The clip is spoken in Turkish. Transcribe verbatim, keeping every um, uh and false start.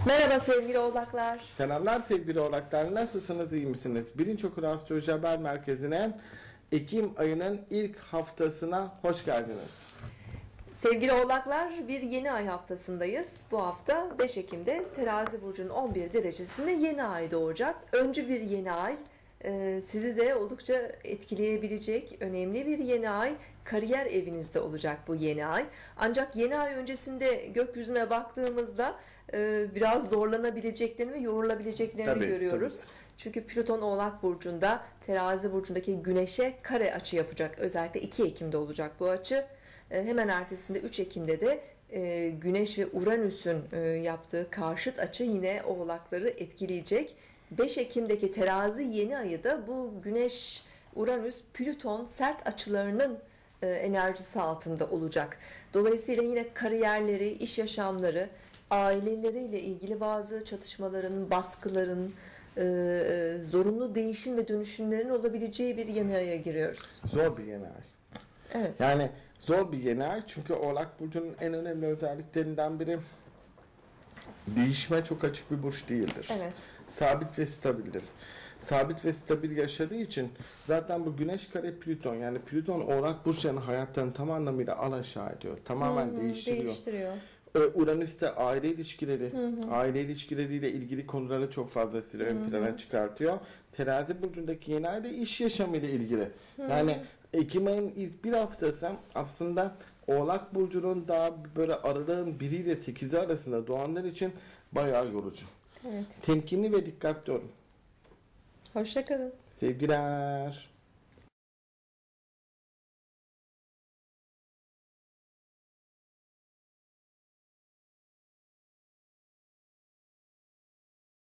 Merhaba sevgili oğlaklar. Selamlar sevgili oğlaklar. Nasılsınız, iyi misiniz? Bilinç Okulu Astroloji Haber Merkezi'ne Ekim ayının ilk haftasına hoş geldiniz. Sevgili oğlaklar, bir yeni ay haftasındayız. Bu hafta beş Ekim'de Terazi Burcu'nun on bir derecesinde yeni ay doğacak. Öncü bir yeni ay. Ee, sizi de oldukça etkileyebilecek önemli bir yeni ay. Kariyer evinizde olacak bu yeni ay. Ancak yeni ay öncesinde gökyüzüne baktığımızda e, biraz zorlanabileceklerini ve yorulabileceklerini Tabii, görüyoruz. tabii. Çünkü Plüton Oğlak Burcu'nda, Terazi Burcu'ndaki Güneş'e kare açı yapacak. Özellikle iki Ekim'de olacak bu açı. E, hemen ertesinde üç Ekim'de de e, Güneş ve Uranüs'ün e, yaptığı karşıt açı yine Oğlakları etkileyecek. beş Ekim'deki Terazi yeni ayı da bu Güneş, Uranüs, Plüton sert açılarının e, enerjisi altında olacak. Dolayısıyla yine kariyerleri, iş yaşamları, aileleriyle ilgili bazı çatışmaların, baskıların, e, e, zorunlu değişim ve dönüşümlerin olabileceği bir yeni aya giriyoruz. Zor bir yeni ay. Evet. Yani zor bir yeni ay çünkü Oğlak Burcu'nun en önemli özelliklerinden biri değişime çok açık bir burç değildir. Evet. Sabit ve stabildir. Sabit ve stabil yaşadığı için zaten bu Güneş kare Plüton, yani Plüton Oğlak Burçlarının hayatlarını tam anlamıyla alaşağı ediyor. Tamamen Hı hı, değiştiriyor. değiştiriyor. Uranüs de aile ilişkileri, hı hı. aile ilişkileriyle ilgili konuları çok fazla ön plana çıkartıyor. Terazi burcundaki yeni ay da iş yaşamıyla ilgili. Hı hı. Yani Ekim ayının ilk bir haftası aslında Oğlak burcunun daha böyle aralığın biri ile sekizi arasında doğanlar için bayağı yorucu. Evet. Temkinli ve dikkatli olun. Hoşça kalın. Sevgiler.